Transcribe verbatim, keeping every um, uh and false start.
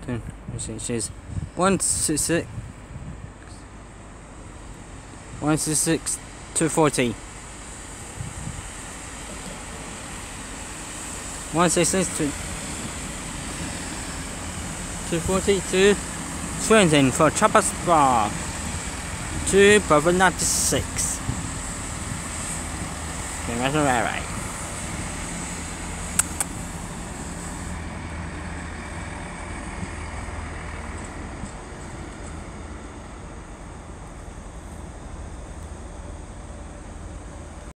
Which is one six six, one six six, two forty. One six six two two forty to Swindon for Cheltenham Spa to Brother ninety six. Okay, that's alright.